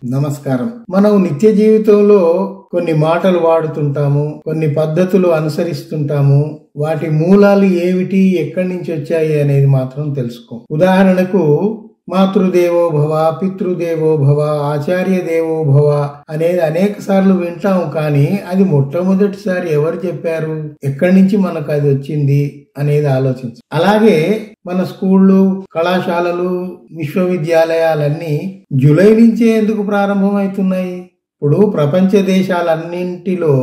నమస్కారం. మనం నిత్య జీవితంలో కొన్ని మాటలు వాడుతుంటాము, కొన్ని పద్ధతులు అనుసరిస్తుంటాము. వాటి మూలాలు ఏమిటి, ఎక్కడి నుంచి వచ్చాయి అనేది మాత్రం తెలుసుకో. ఉదాహరణకు మాతృదేవో భవ, పితృదేవో భవ, ఆచార్య దేవో భవ అనేది అనేక సార్లు వింటాము. కానీ అది మొట్టమొదటిసారి ఎవరు చెప్పారు, ఎక్కడి నుంచి మనకు అది వచ్చింది అనేది ఆలోచించు. అలాగే మన స్కూళ్ళు, కళాశాలలు, విశ్వవిద్యాలయాలన్నీ జూలై నుంచే ఎందుకు ప్రారంభమవుతున్నాయి? ఇప్పుడు ప్రపంచ దేశాలన్నింటిలో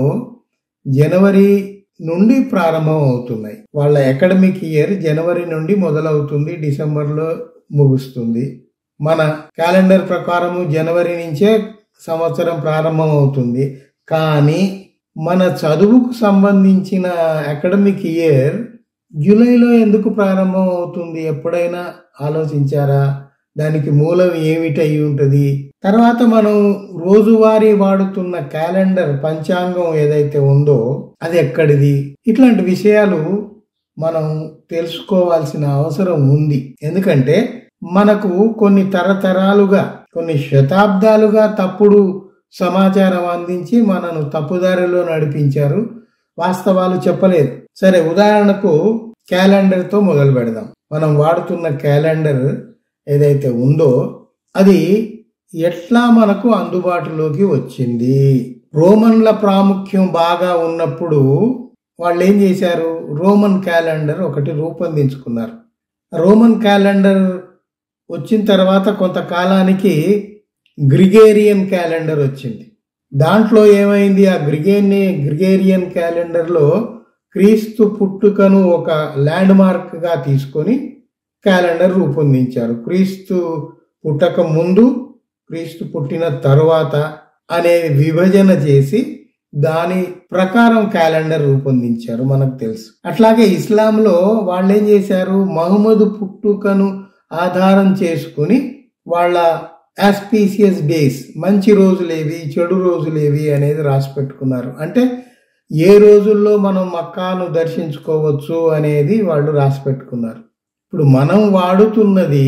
జనవరి నుండి ప్రారంభం అవుతున్నాయి. వాళ్ళ అకాడమిక్ ఇయర్ జనవరి నుండి మొదలవుతుంది, డిసెంబర్లో ముగుస్తుంది. మన క్యాలెండర్ ప్రకారము జనవరి నుంచే సంవత్సరం ప్రారంభం అవుతుంది. కానీ మన చదువుకు సంబంధించిన అకాడమిక్ ఇయర్ జూలైలో ఎందుకు ప్రారంభం అవుతుంది? ఎప్పుడైనా ఆలోచించారా? దానికి మూలం ఏమిటై ఉంటుంది? తర్వాత మనం రోజువారీ వాడుతున్న క్యాలెండర్, పంచాంగం ఏదైతే ఉందో అది ఎక్కడిది? ఇట్లాంటి విషయాలు మనం తెలుసుకోవాల్సిన అవసరం ఉంది. ఎందుకంటే మనకు కొన్ని తరతరాలుగా, కొన్ని శతాబ్దాలుగా తప్పుడు సమాచారం అందించి మనను తప్పుదారిలో నడిపించారు. వాస్తవాలు చెప్పలేదు. సరే, ఉదాహరణకు క్యాలెండర్ తో మొదలు పెడదాం. మనం వాడుతున్న క్యాలెండర్ ఏదైతే ఉందో అది ఎట్లా మనకు అందుబాటులోకి వచ్చింది? రోమన్ల ప్రాముఖ్యం బాగా ఉన్నప్పుడు వాళ్ళు ఏం చేశారు? రోమన్ క్యాలెండర్ ఒకటి రూపొందించుకున్నారు. రోమన్ క్యాలెండర్ వచ్చిన తర్వాత కొంతకాలానికి గ్రిగేరియన్ క్యాలెండర్ వచ్చింది. దాంట్లో ఏమైంది? ఆ గ్రిగేరియన్ క్యాలెండర్లో క్రీస్తు పుట్టుకను ఒక ల్యాండ్ మార్క్ గా తీసుకొని క్యాలెండర్ రూపొందించారు. క్రీస్తు పుట్టక ముందు, క్రీస్తు పుట్టిన తరువాత అనే విభజన చేసి దాని ప్రకారం క్యాలెండర్ రూపొందించారు, మనకు తెలుసు. అట్లాగే ఇస్లాంలో వాళ్ళు ఏం చేశారు? మహమ్మదు పుట్టుకను ఆధారం చేసుకుని వాళ్ళ ఆస్పీసియస్ డేస్, మంచి రోజులేవి, చెడు రోజులేవి అనేది రాసి పెట్టుకున్నారు. అంటే ఏ రోజుల్లో మనం మక్కాను దర్శించుకోవచ్చు అనేది వాళ్ళు రాసి పెట్టుకున్నారు. ఇప్పుడు మనం వాడుతున్నది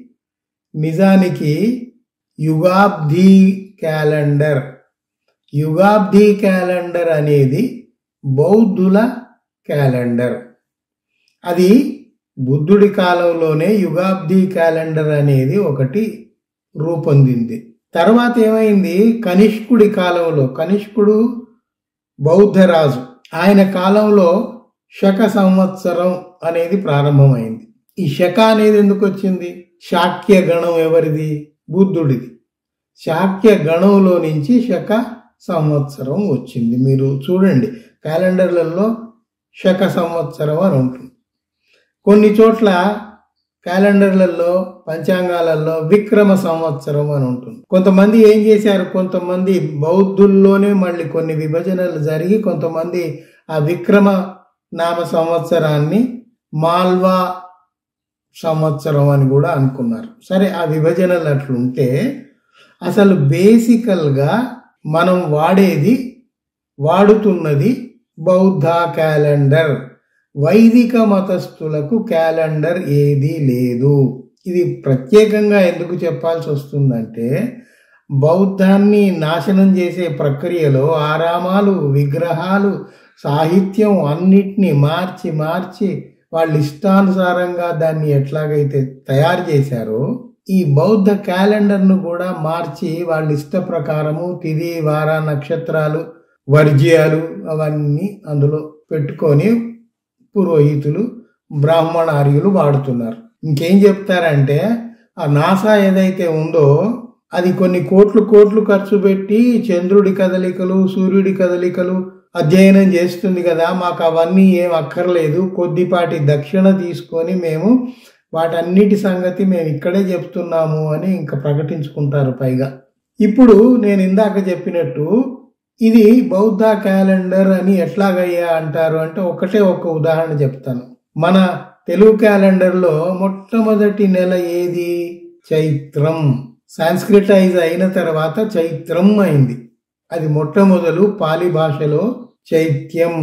నిజానికి యుగాబ్ది క్యాలెండర్. యుగాబ్ది క్యాలెండర్ అనేది బౌద్ధుల క్యాలెండర్. అది బుద్ధుడి కాలంలోనే యుగాబ్ది క్యాలెండర్ అనేది ఒకటి రూపొందింది. తర్వాత ఏమైంది? కనిష్కుడి కాలంలో, కనిష్కుడు బౌద్ధ రాజు, ఆయన కాలంలో శక సంవత్సరం అనేది ప్రారంభమైంది. ఈ శక అనేది ఎందుకు వచ్చింది? శాక్య గణం ఎవరిది? బుద్ధుడిది. శాక్య గణంలో నుంచి శక సంవత్సరం వచ్చింది. మీరు చూడండి, క్యాలెండర్లలో శక సంవత్సరం అని ఉంటుంది. కొన్ని చోట్ల క్యాలెండర్లలో, పంచాంగాలలో విక్రమ సంవత్సరం అని ఉంటుంది. కొంతమంది ఏం చేశారు? కొంతమంది బౌద్ధుల్లోనే మళ్ళీ కొన్ని విభజనలు జరిగి కొంతమంది ఆ విక్రమ నామ సంవత్సరాన్ని మాల్వా సంవత్సరం అని కూడా అనుకున్నారు. సరే, ఆ విభజనలు అట్లుంటే అసలు బేసికల్గా మనం వాడుతున్నది బౌద్ధ క్యాలెండర్. వైదిక మతస్థులకు క్యాలెండర్ ఏదీ లేదు. ఇది ప్రత్యేకంగా ఎందుకు చెప్పాల్సి వస్తుందంటే, బౌద్ధాన్ని నాశనం చేసే ప్రక్రియలో ఆరామాలు, విగ్రహాలు, సాహిత్యం అన్నిటినీ మార్చి వాళ్ళ ఇష్టానుసారంగా దాన్ని ఎట్లాగైతే తయారు చేశారో, ఈ బౌద్ధ క్యాలెండర్ను కూడా మార్చి వాళ్ళ ఇష్ట ప్రకారము తిథి, వార, నక్షత్రాలు, వర్జ్యాలు అవన్నీ అందులో పెట్టుకొని పురోహితులు, బ్రాహ్మణార్యులు వాడుతున్నారు. ఇంకేం చెప్తారంటే, ఆ నాసా ఏదైతే ఉందో అది కొన్ని కోట్లు ఖర్చు పెట్టి చంద్రుడి కదలికలు, సూర్యుడి కదలికలు అధ్యయనం చేస్తుంది కదా, మాకు అవన్నీ ఏం అక్కర్లేదు, కొద్దిపాటి దక్షిణ తీసుకొని మేము వాటన్నిటి సంగతి మేము ఇక్కడే చెప్తున్నాము అని ఇంకా ప్రకటించుకుంటారు. పైగా ఇప్పుడు నేను ఇందాక చెప్పినట్టు ఇది బౌద్ధ క్యాలెండర్ అని ఎట్లాగయ్యా అంటారు అంటే, ఒక ఉదాహరణ చెప్తాను. మన తెలుగు క్యాలెండర్లో మొట్టమొదటి నెల ఏది? చైత్రం. సాంస్క్రిటైజ్ అయిన తర్వాత చైత్రం అయింది. అది మొట్టమొదలు పాలి భాషలో చైత్యం.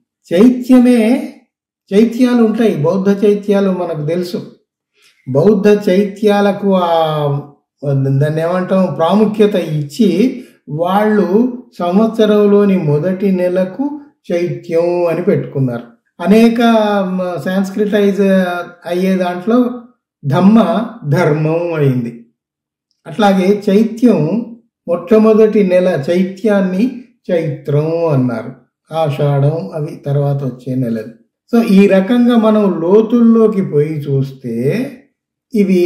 చైత్యాలు ఉంటాయి, బౌద్ధ చైత్యాలు మనకు తెలుసు. బౌద్ధ చైత్యాలకు ఆ దాన్ని ఏమంటాం, ప్రాముఖ్యత ఇచ్చి వాళ్ళు సంవత్సరంలోని మొదటి నెలకు చైత్యం అని పెట్టుకున్నారు. అనేక సాంస్క్రిటైజ్ అయ్యే దాంట్లో ధమ్మ ధర్మం అయింది. అట్లాగే చైత్యం మొట్టమొదటి నెల చైత్యాన్ని చైత్రం అన్నారు. ఆషాఢం అవి తర్వాత వచ్చే నెలలు. సో ఈ రకంగా మనం లోతుల్లోకి పోయి చూస్తే ఇవి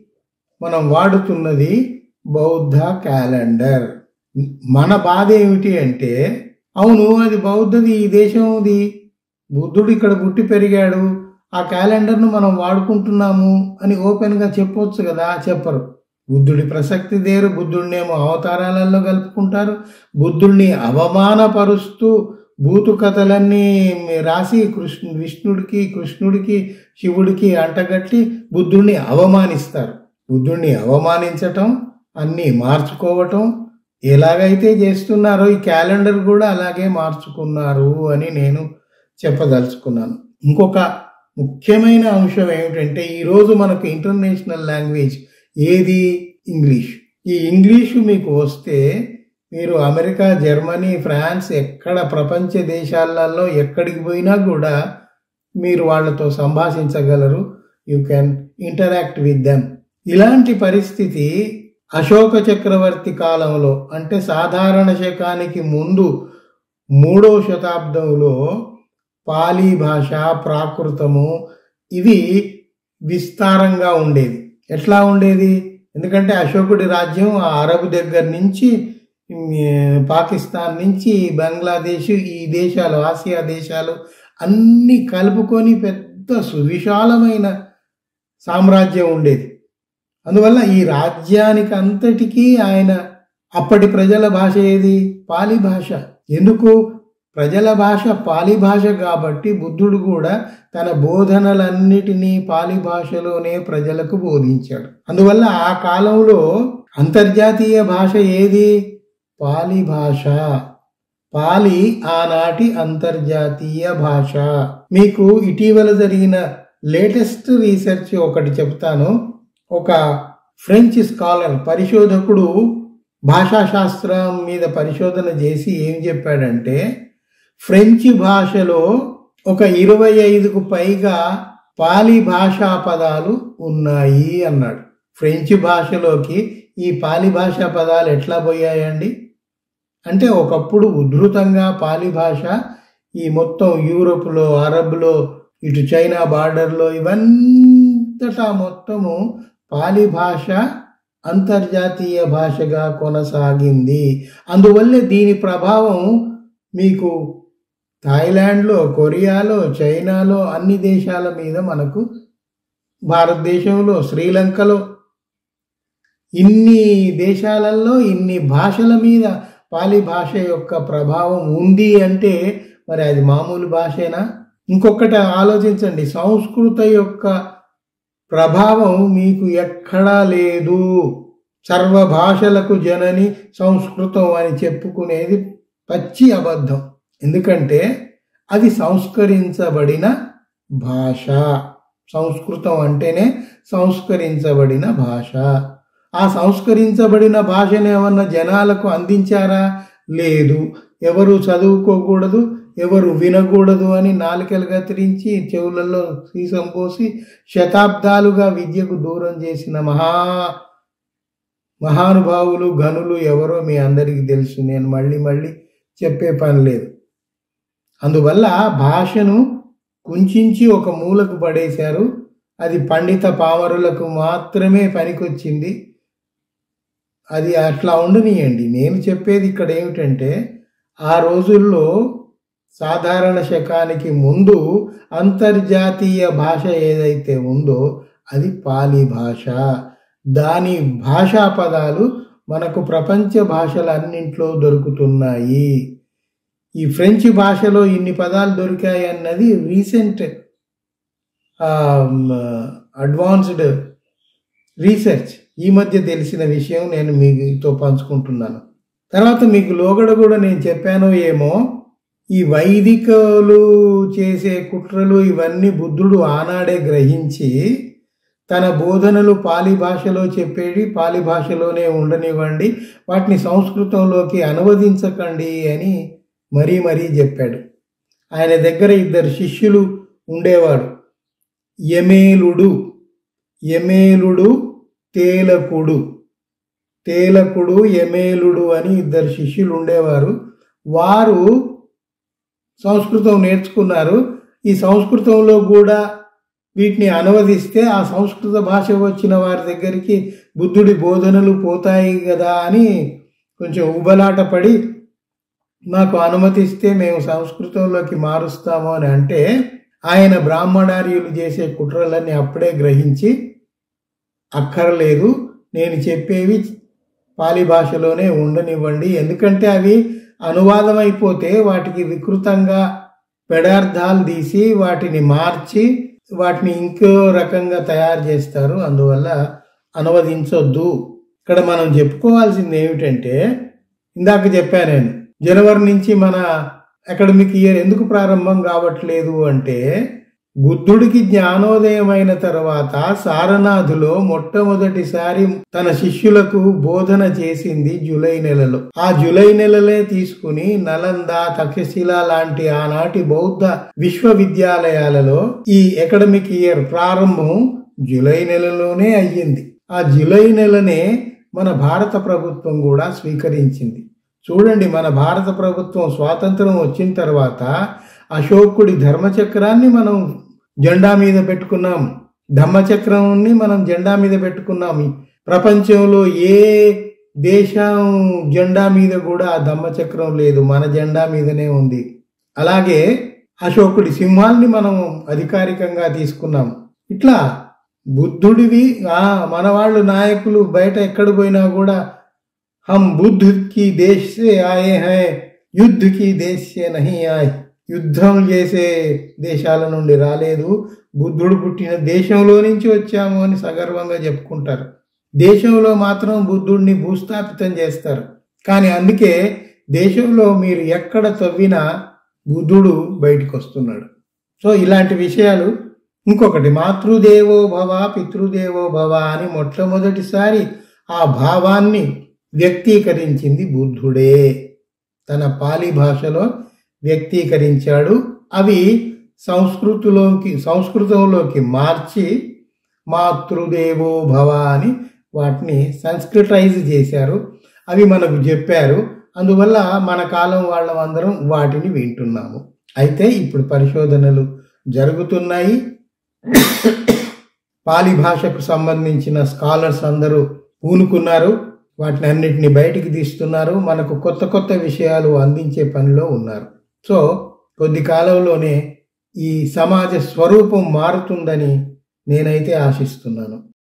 మనం వాడుతున్నది బౌద్ధ క్యాలెండర్. మన బాధ ఏమిటి అంటే, అవును అది బౌద్ధది, ఈ దేశంది, బుద్ధుడు ఇక్కడ పుట్టి పెరిగాడు, ఆ క్యాలెండర్ను మనం వాడుకుంటున్నాము అని ఓపెన్గా చెప్పొచ్చు కదా, చెప్పరు. బుద్ధుడి ప్రసక్తి దేరు, బుద్ధుడినేమో అవతారాలలో కలుపుకుంటారు, బుద్ధుడిని అవమానపరుస్తూ భూతు కథలన్నీ రాసి విష్ణుడికి, కృష్ణుడికి, శివుడికి అంటగట్టి బుద్ధుడిని అవమానిస్తారు. బుద్ధుడిని అవమానించటం, అన్నీ మార్చుకోవటం ఎలాగైతే చేస్తున్నారో ఈ క్యాలెండర్ కూడా అలాగే మార్చుకున్నారు అని నేను చెప్పదలుచుకున్నాను. ఇంకొక ముఖ్యమైన అంశం ఏమిటంటే, ఈరోజు మనకు ఇంటర్నేషనల్ లాంగ్వేజ్ ఏది? ఇంగ్లీష్. ఈ ఇంగ్లీషు మీకు వస్తే మీరు అమెరికా, జర్మనీ, ఫ్రాన్స్, ఎక్కడ ప్రపంచ దేశాలలో ఎక్కడికి పోయినా కూడా మీరు వాళ్ళతో సంభాషించగలరు. You can interact with them. ఇలాంటి పరిస్థితి అశోక చక్రవర్తి కాలంలో, అంటే సాధారణ శకానికి ముందు 3వ శతాబ్దంలో పాలీ భాష, ప్రాకృతము ఇవి విస్తారంగా ఉండేది. ఎట్లా ఉండేది? ఎందుకంటే అశోకుడి రాజ్యం ఆ అరబ్ దగ్గర నుంచి, పాకిస్తాన్ నుంచి బంగ్లాదేశ్, ఈ దేశాలు, ఆసియా దేశాలు అన్నీ కలుపుకొని పెద్ద సువిశాలమైన సామ్రాజ్యం ఉండేది. అందువల్ల ఈ రాజ్యానికి అంతటికీ ఆయన అప్పటి ప్రజల భాష ఏది? పాలీ భాష. ఎందుకు? ప్రజల భాష పాలీ భాష కాబట్టి బుద్ధుడు కూడా తన బోధనలన్నిటినీ పాలీ భాషలోనే ప్రజలకు బోధించాడు. అందువల్ల ఆ కాలంలో అంతర్జాతీయ భాష ఏది? పాలీ భాష. పాలీ ఆనాటి అంతర్జాతీయ భాష. మీకు ఇటీవల జరిగిన లేటెస్ట్ రీసెర్చ్ ఒకటి చెప్తాను. ఒక ఫ్రెంచ్ స్కాలర్, పరిశోధకుడు భాషాశాస్త్రం మీద పరిశోధన చేసి ఏం చెప్పాడంటే, ఫ్రెంచ్ భాషలో ఒక 25కు పైగా పాలీ భాషా పదాలు ఉన్నాయి అన్నాడు. ఫ్రెంచ్ భాషలోకి ఈ పాలీ భాషా పదాలు ఎట్లా పోయాయండి అంటే, ఒకప్పుడు ఉధృతంగా పాలీ భాష ఈ మొత్తం యూరోప్లో, అరబ్లో, ఇటు చైనా బార్డర్లో ఇవంతటా మొత్తము పాలీ భాష అంతర్జాతీయ భాషగా కొనసాగింది. అందువల్లే దీని ప్రభావం మీకు థాయిలాండ్లో, కొరియాలో, చైనాలో, అన్ని దేశాల మీద, మనకు భారతదేశంలో, శ్రీలంకలో, ఇన్ని దేశాలలో ఇన్ని భాషల మీద పాలీ భాష యొక్క ప్రభావం ఉంది అంటే మరి అది మామూలు భాషేనా? ఇంకొకటి ఆలోచించండి, సంస్కృత యొక్క ప్రభావం మీకు ఎక్కడా లేదు. సర్వ భాషలకు జనని సంస్కృతం అని చెప్పుకునేది పచ్చి అబద్ధం. ఎందుకంటే అది సంస్కరించబడిన భాష. సంస్కృతం అంటేనే సంస్కరించబడిన భాష. ఆ సంస్కరించబడిన భాషను ఏమన్నా జనాలకు అందించారా? లేదు. ఎవరు చదువుకోకూడదు, ఎవరు వినకూడదు అని నాలుకలు కత్తిరించి చెవులలో సీసం పోసి శతాబ్దాలుగా విద్యకు దూరం చేసిన మహానుభావులు, గనులు ఎవరో మీ అందరికీ తెలుసు. నేను మళ్ళీ చెప్పే పని లేదు. అందువల్ల భాషను కుంచించి ఒక మూలకు పడేశారు. అది పండిత పామరులకు మాత్రమే పనికొచ్చింది. అది అట్లా ఉండనియండి. నేను చెప్పేది ఇక్కడ ఏమిటంటే, ఆ రోజుల్లో సాధారణ శకానికి ముందు అంతర్జాతీయ భాష ఏదైతే ఉందో అది పాలీ భాష. దాని భాషా పదాలు మనకు ప్రపంచ భాషలన్నింట్లో దొరుకుతున్నాయి. ఈ ఫ్రెంచ్ భాషలో ఇన్ని పదాలు దొరికాయి అన్నది రీసెంట్ అడ్వాన్స్డ్ రీసెర్చ్, ఈ మధ్య తెలిసిన విషయం నేను మీతో పంచుకుంటున్నాను. తర్వాత మీకు లోగడ కూడా నేను చెప్పానో ఏమో, ఈ వైదికులు చేసే కుట్రలు ఇవన్నీ బుద్ధుడు ఆనాడే గ్రహించి తన బోధనలు పాలి భాషలో చెప్పేది పాలి భాషలోనే ఉండనివ్వండి, వాటిని సంస్కృతంలోకి అనువదించకండి అని మరీ మరీ చెప్పాడు. ఆయన దగ్గర 2 శిష్యులు ఉండేవాడు. యమేలుడు, తేలకుడు, యమేలుడు అని 2 శిష్యులు ఉండేవారు. వారు సంస్కృతం నేర్చుకున్నారు. ఈ సంస్కృతంలో కూడా వీటిని అనువదిస్తే ఆ సంస్కృత భాష వచ్చిన వారి దగ్గరికి బుద్ధుడి బోధనలు పోతాయి కదా అని కొంచెం ఉబలాట పడి, మాకు అనుమతిస్తే మేము సంస్కృతంలోకి మారుస్తాము అని అంటే, ఆయన బ్రాహ్మణార్యులు చేసే కుట్రలన్నీ అప్పుడే గ్రహించి, అక్కర్లేదు, నేను చెప్పేవి పాలి భాషలోనే ఉండనివ్వండి, ఎందుకంటే అవి అనువాదం అయిపోతే వాటికి వికృతంగా పెడార్థాలు తీసి వాటిని మార్చి వాటిని ఇంకో రకంగా తయారు చేస్తారు, అందువల్ల అనువదించొద్దు. ఇక్కడ మనం చెప్పుకోవాల్సింది ఏమిటంటే, ఇందాక చెప్పాను నేను, జనవరి నుంచి మన అకాడమిక్ ఇయర్ ఎందుకు ప్రారంభం కావట్లేదు అంటే, బుద్ధుడికి జ్ఞానోదయం అయిన తర్వాత సారనాథులో మొట్టమొదటిసారి తన శిష్యులకు బోధన చేసింది జూలై నెలలో. ఆ జూలై నెలలే తీసుకుని నలంద, తక్షశిల లాంటి ఆనాటి బౌద్ధ విశ్వవిద్యాలయాలలో ఈ అకాడమిక్ ఇయర్ ప్రారంభం జూలై నెలలోనే అయ్యింది. ఆ జూలై నెలనే మన భారత ప్రభుత్వం కూడా స్వీకరించింది. చూడండి, మన భారత ప్రభుత్వం స్వాతంత్రం వచ్చిన తర్వాత అశోకుడి ధర్మచక్రాన్ని మనం జెండా మీద పెట్టుకున్నాం, ధమ్మచక్రాన్ని మనం జెండా మీద పెట్టుకున్నాం. ప్రపంచంలో ఏ దేశం జెండా మీద కూడా ఆ ధమ్మచక్రం లేదు, మన జెండా మీదనే ఉంది. అలాగే అశోకుడి సింహాల్ని మనం అధికారికంగా తీసుకున్నాం. ఇట్లా బుద్ధుడివి మన వాళ్ళు నాయకులు బయట ఎక్కడ పోయినా కూడా హమ్ బుద్ధ కి దేశ్ సే ఆయే హై, యుద్ధ కి దేశ్ సే నహీ ఆయే, యుద్ధం చేసే దేశాల నుండి రాలేదు, బుద్ధుడు పుట్టిన దేశంలో నుంచి వచ్చాము అని సగర్వంగా చెప్పుకుంటారు. దేశంలో మాత్రం బుద్ధుడిని భూస్థాపితం చేస్తారు. కానీ అందుకే దేశంలో మీరు ఎక్కడ తవ్వినా బుద్ధుడు బయటకు వస్తున్నాడు. సో ఇలాంటి విషయాలు. ఇంకొకటి, మాతృదేవో భవ పితృదేవో భవ అని మొట్టమొదటిసారి ఆ భావాన్ని వ్యక్తీకరించింది బుద్ధుడే. తన పాలి భాషలో వ్యక్తీకరించాడు. అవి సంస్కృతంలోకి మార్చి మాతృదేవో భవ అని వాటిని సంస్కృటైజ్ చేశారు. అవి మనకు చెప్పారు. అందువల్ల మన కాలం వాళ్ళందరం వాటిని వింటున్నాము. అయితే ఇప్పుడు పరిశోధనలు జరుగుతున్నాయి. పాలి భాషకు సంబంధించిన స్కాలర్స్ అందరూ పూనుకున్నారు. వాటిని అన్నిటిని బయటికి తీస్తున్నారు. మనకు కొత్త కొత్త విషయాలు అందించే పనిలో ఉన్నారు. సో కొద్ది కాలంలోనే ఈ సమాజ స్వరూపం మారుతుందని నేనైతే ఆశిస్తున్నాను.